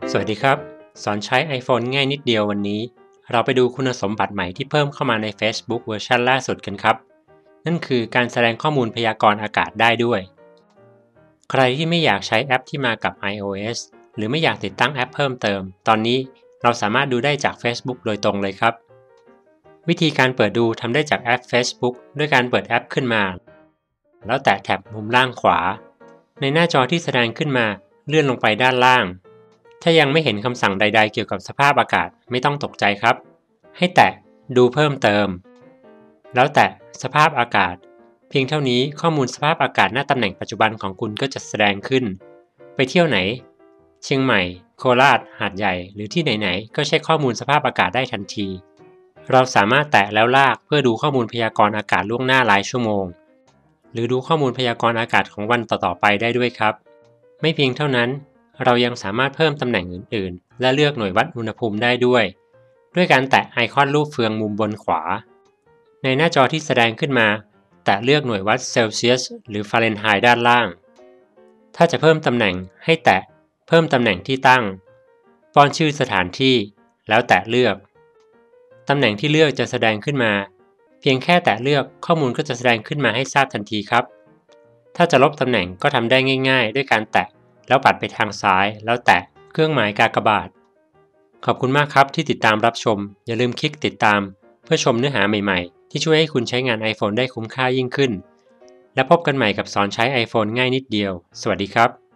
สวัสดีครับสอนใช้ iPhone ง่ายนิดเดียววันนี้เราไปดูคุณสมบัติใหม่ที่เพิ่มเข้ามาใน Facebook เวอร์ชันล่าสุดกันครับนั่นคือการแสดงข้อมูลพยากรณ์อากาศได้ด้วยใครที่ไม่อยากใช้แอปที่มากับ iOS หรือไม่อยากติดตั้งแอปเพิ่มเติมตอนนี้เราสามารถดูได้จาก Facebook โดยตรงเลยครับวิธีการเปิดดูทำได้จากแอป Facebook ด้วยการเปิดแอปขึ้นมาแล้วแตะแท็บมุมล่างขวาในหน้าจอที่แสดงขึ้นมาเลื่อนลงไปด้านล่างถ้ายังไม่เห็นคำสั่งใดๆเกี่ยวกับสภาพอากาศไม่ต้องตกใจครับให้แตะดูเพิ่มเติมแล้วแตะสภาพอากาศเพียงเท่านี้ข้อมูลสภาพอากาศหน้าตำแหน่งปัจจุบันของคุณก็จะแสดงขึ้นไปเที่ยวไหนเชียงใหม่โคราชหาดใหญ่หรือที่ไหนๆก็เช็คข้อมูลสภาพอากาศได้ทันทีเราสามารถแตะแล้วลากเพื่อดูข้อมูลพยากรณ์อากาศล่วงหน้าหลายชั่วโมงหรือดูข้อมูลพยากรณ์อากาศของวันต่อๆไปได้ด้วยครับไม่เพียงเท่านั้นเรายังสามารถเพิ่มตำแหน่งอื่นๆและเลือกหน่วยวัดอุณหภูมิได้ด้วยการแตะไอคอนรูปเฟืองมุมบนขวาในหน้าจอที่แสดงขึ้นมาแตะเลือกหน่วยวัดเซลเซียสหรือฟาเรนไฮต์ด้านล่างถ้าจะเพิ่มตำแหน่งให้แตะเพิ่มตำแหน่งที่ตั้งป้อนชื่อสถานที่แล้วแตะเลือกตำแหน่งที่เลือกจะแสดงขึ้นมาเพียงแค่แตะเลือกข้อมูลก็จะแสดงขึ้นมาให้ทราบทันทีครับถ้าจะลบตำแหน่งก็ทำได้ง่ายๆด้วยการแตะแล้วปัดไปทางซ้ายแล้วแตะเครื่องหมายกากบาทขอบคุณมากครับที่ติดตามรับชมอย่าลืมคลิกติดตามเพื่อชมเนื้อหาใหม่ๆที่ช่วยให้คุณใช้งาน iPhone ได้คุ้มค่ายิ่งขึ้นและพบกันใหม่กับสอนใช้ iPhone ง่ายนิดเดียวสวัสดีครับ